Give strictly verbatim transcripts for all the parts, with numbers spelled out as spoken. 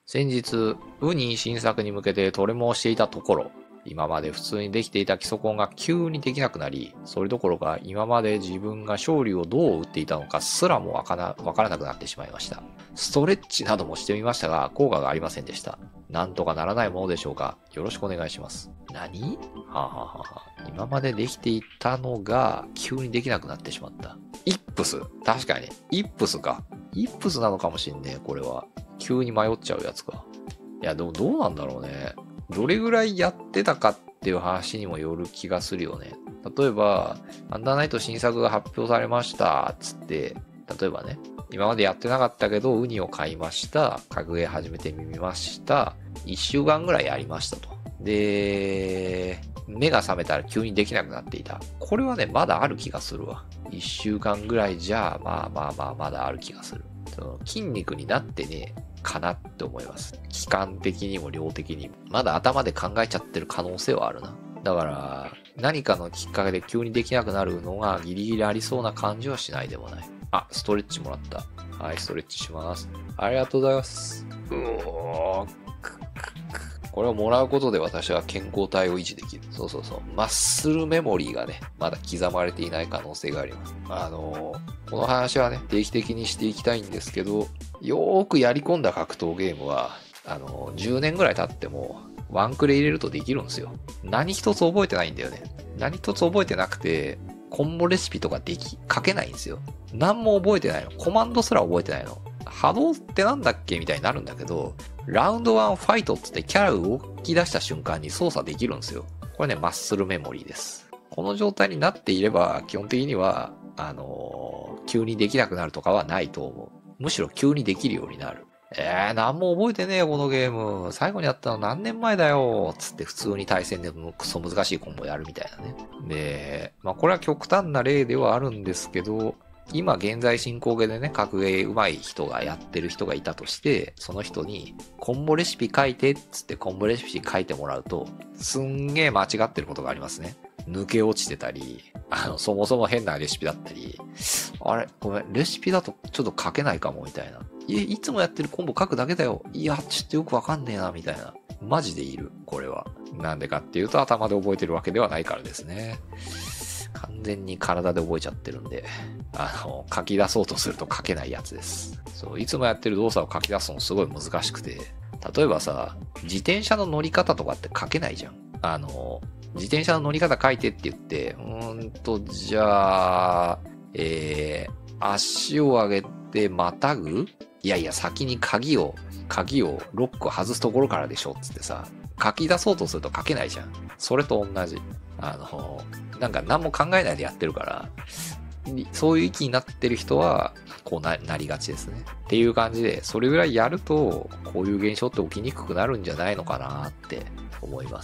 先日、ウニ新作に向けてトレモをしていたところ、今まで普通にできていた基礎コンが急にできなくなり、それどころか今まで自分が勝利をどう打っていたのかすらもわからわからなくなってしまいました。ストレッチなどもしてみましたが、効果がありませんでした。なんとかならないものでしょうか。よろしくお願いします。何はあ、はあはあ、今までできていたのが急にできなくなってしまった。イップス確かに。イップスか。イップスなのかもしんねえ、これは。急に迷っちゃうやつか。いや、でもどうなんだろうね。どれぐらいやってたかっていう話にもよる気がするよね。例えば、アンダーナイト新作が発表されました、つって、例えばね、今までやってなかったけど、ウニを買いました。格ゲー始めてみました。いっしゅうかんぐらいやりましたと。で、目が覚めたら急にできなくなっていた。これはね、まだある気がするわ。いっしゅうかんぐらいじゃ、まあまあまあ、まだある気がする。その筋肉になってね、かなって思います。期間的にも量的にも。まだ頭で考えちゃってる可能性はあるな。だから、何かのきっかけで急にできなくなるのがギリギリありそうな感じはしないでもない。あ、ストレッチもらった。はい、ストレッチします。ありがとうございます。うおー。これをもらうことで私は健康体を維持できる。そうそうそう。マッスルメモリーがね、まだ刻まれていない可能性があります。あのー、この話はね、定期的にしていきたいんですけど、よーくやり込んだ格闘ゲームは、あのー、じゅうねんぐらい経っても、ワンクレ入れるとできるんですよ。何一つ覚えてないんだよね。何一つ覚えてなくて、コンボレシピとかでき、書けないんですよ。何も覚えてないの。コマンドすら覚えてないの。波動ってなんだっけみたいになるんだけど、ラウンドワンファイトっつってキャラ動き出した瞬間に操作できるんですよ。これね、マッスルメモリーです。この状態になっていれば、基本的には、あのー、急にできなくなるとかはないと思う。むしろ急にできるようになる。えー、なんも覚えてねえよ、このゲーム。最後にやったの何年前だよ。つって普通に対戦でクソ難しいコンボやるみたいなね。で、まあこれは極端な例ではあるんですけど、今現在進行形でね、格ゲー上手い人がやってる人がいたとして、その人にコンボレシピ書いてっつってコンボレシピ書いてもらうと、すんげえ間違ってることがありますね。抜け落ちてたり、あの、そもそも変なレシピだったり、あれごめん、レシピだとちょっと書けないかもみたいな。いいつもやってるコンボ書くだけだよ。いや、ちょっとよくわかんねえな、みたいな。マジでいる、これは。なんでかっていうと頭で覚えてるわけではないからですね。完全に体で覚えちゃってるんで、あの、書き出そうとすると書けないやつです。そう、いつもやってる動作を書き出すのすごい難しくて、例えばさ、自転車の乗り方とかって書けないじゃん。あの、自転車の乗り方書いてって言って、うーんと、じゃあ、えー、足を上げてまたぐいやいや、先に鍵を、鍵をロックを外すところからでしょっつってさ、書き出そうとすると書けないじゃん。それと同じ。あの、なんか何も考えないでやってるから、そういう域になってる人は、こうな、なりがちですね。っていう感じで、それぐらいやると、こういう現象って起きにくくなるんじゃないのかなって思います。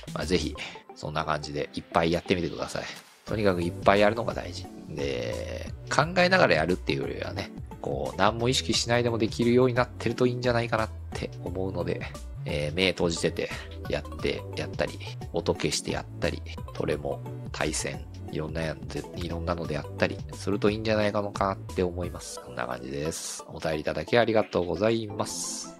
まあ、ぜひ、そんな感じでいっぱいやってみてください。とにかくいっぱいやるのが大事。で、考えながらやるっていうよりはね、こう、何も意識しないでもできるようになってるといいんじゃないかなって思うので、えー、目閉じててやってやったり、音消してやったり、トレも対戦、いろんなやつ、いろんなのでやったりするといいんじゃないかのかなって思います。こんな感じです。お便りいただきありがとうございます。